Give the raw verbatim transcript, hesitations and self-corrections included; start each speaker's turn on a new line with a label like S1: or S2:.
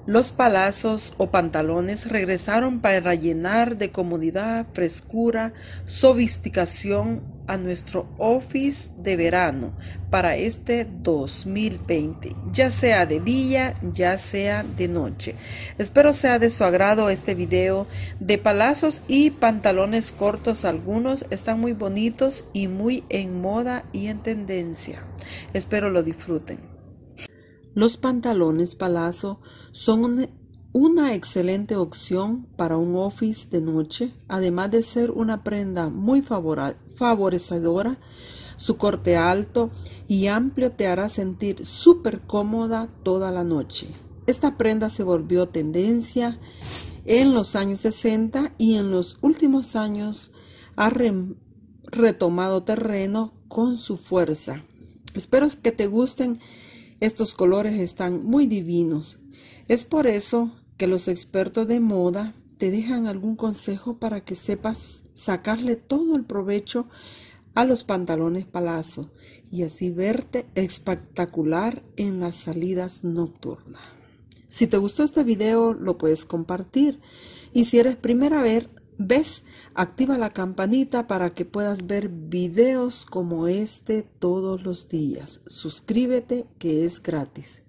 S1: Los palazos o pantalones regresaron para llenar de comodidad, frescura, sofisticación a nuestro office de verano para este dos mil veinte, ya sea de día, ya sea de noche. Espero sea de su agrado este video de palazos y pantalones cortos. Algunos están muy bonitos y muy en moda y en tendencia. Espero lo disfruten. Los pantalones palazzo son una excelente opción para un office de noche, además de ser una prenda muy favorecedora. Su corte alto y amplio te hará sentir súper cómoda toda la noche. Esta prenda se volvió tendencia en los años sesenta y en los últimos años ha re retomado terreno con su fuerza. Espero que te gusten. Estos colores están muy divinos. Es por eso que los expertos de moda te dejan algún consejo para que sepas sacarle todo el provecho a los pantalones palazzo y así verte espectacular en las salidas nocturnas. Si te gustó este video, lo puedes compartir. Y si eres primera vez, ves, activa la campanita para que puedas ver videos como este todos los días. Suscríbete, que es gratis.